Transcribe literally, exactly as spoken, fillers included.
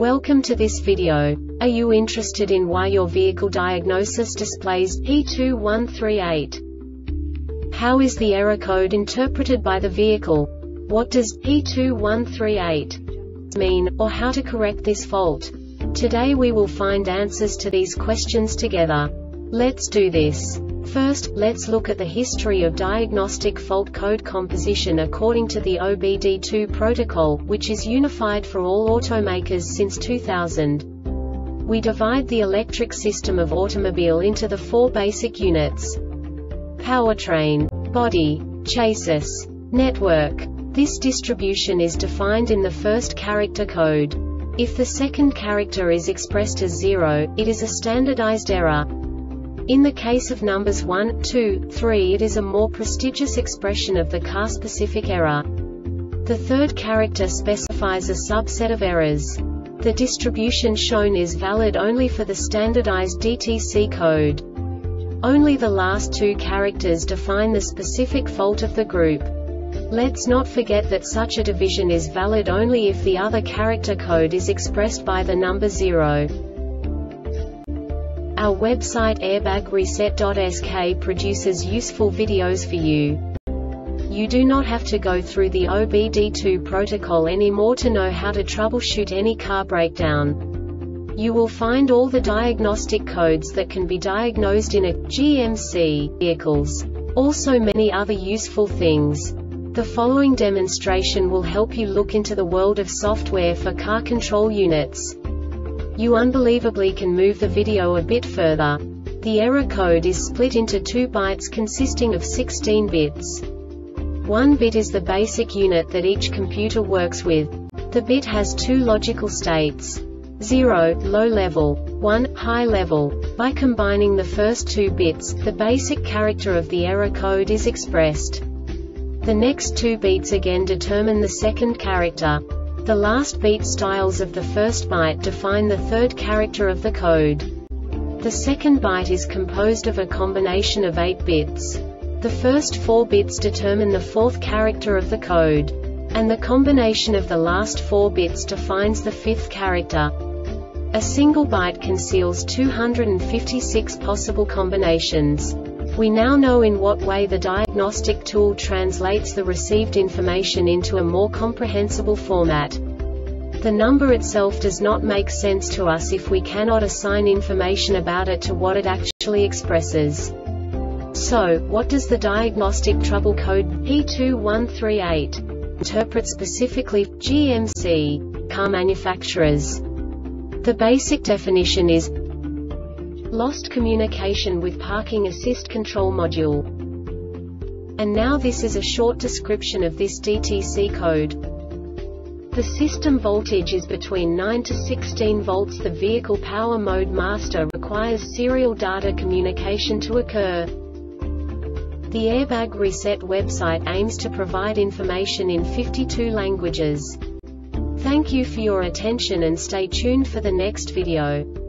Welcome to this video. Are you interested in why your vehicle diagnosis displays P two one three eight? How is the error code interpreted by the vehicle? What does P two one three eight mean, or how to correct this fault? Today we will find answers to these questions together. Let's do this. First, let's look at the history of diagnostic fault code composition according to the O B D two protocol, which is unified for all automakers since two thousand. We divide the electric system of automobile into the four basic units: powertrain, body, chassis, network. This distribution is defined in the first character code. If the second character is expressed as zero, it is a standardized error. In the case of numbers one, two, three, it is a more prestigious expression of the car-specific error. The third character specifies a subset of errors. The distribution shown is valid only for the standardized D T C code. Only the last two characters define the specific fault of the group. Let's not forget that such a division is valid only if the other character code is expressed by the number zero. Our website airbag reset dot S K produces useful videos for you. You do not have to go through the O B D two protocol anymore to know how to troubleshoot any car breakdown. You will find all the diagnostic codes that can be diagnosed in a G M C vehicles. Also many other useful things. The following demonstration will help you look into the world of software for car control units. You unbelievably can move the video a bit further. The error code is split into two bytes consisting of sixteen bits. One bit is the basic unit that each computer works with. The bit has two logical states: zero, low level, one, high level. By combining the first two bits, the basic character of the error code is expressed. The next two bits again determine the second character. The last beat styles of the first byte define the third character of the code. The second byte is composed of a combination of eight bits. The first four bits determine the fourth character of the code. And the combination of the last four bits defines the fifth character. A single byte conceals two hundred fifty-six possible combinations. We now know in what way the diagnostic tool translates the received information into a more comprehensible format. The number itself does not make sense to us if we cannot assign information about it to what it actually expresses. So, what does the diagnostic trouble code P two one three eight interpret specifically for G M C car manufacturers? The basic definition is lost communication with parking assist control module. And now this is a short description of this D T C code. The system voltage is between nine to sixteen volts. The vehicle power mode master requires serial data communication to occur. The Airbag Reset website aims to provide information in fifty-two languages. Thank you for your attention and stay tuned for the next video.